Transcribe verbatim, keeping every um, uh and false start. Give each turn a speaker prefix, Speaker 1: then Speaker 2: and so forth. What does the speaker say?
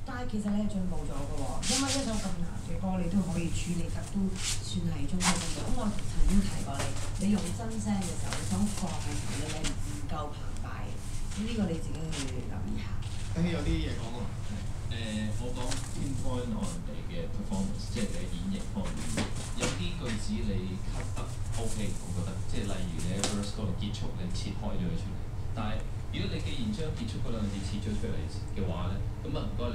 Speaker 1: 但係其實你係進步咗嘅喎，因為一首咁難嘅歌你都可以處理得都算係中規中矩。咁我曾經提過你，你用真聲嘅時候，你想放嘅時候咧，你唔夠澎湃。咁呢個你自己去留意下。
Speaker 2: 誒有啲嘢講喎。
Speaker 3: 誒、我講 pinpoint on 你嘅 performance，即係你演繹方面，有啲句子你 cut 得 OK，我覺得，即係例如你喺 verse 嗰度結束，你切開咗佢出嚟。但係如果你既然將結束嗰兩個字切咗出嚟嘅話咧，咁啊唔該你。